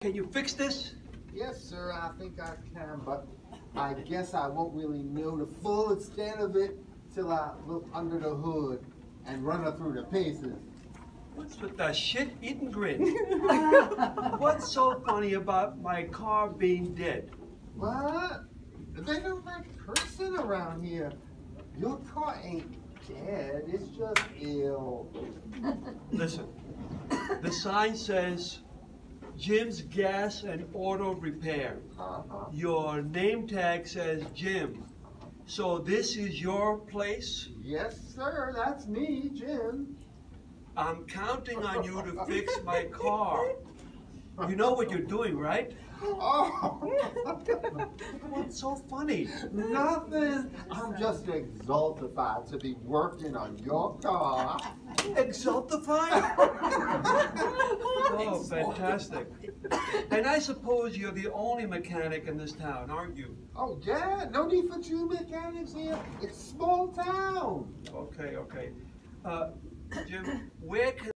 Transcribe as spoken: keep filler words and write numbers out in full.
Can you fix this? Yes, sir, I think I can, but I guess I won't really know the full extent of it till I look under the hood and run her through the paces. What's with that shit-eating grin? What's so funny about my car being dead? What? They don't like cursing around here. Your car ain't dead, it's just ill. Listen, the sign says Jim's Gas and Auto Repair. Uh-huh. Your name tag says Jim. So this is your place? Yes, sir, that's me, Jim. I'm counting on you to fix my car. You know what you're doing, right? Oh, What's so funny? nothing. I'm just exaltified to be working on your car. Exaltified? Oh, fantastic. And I suppose you're the only mechanic in this town, aren't you? Oh, yeah, no need for two mechanics here. It's small town. Okay, okay. Uh, Jim, where can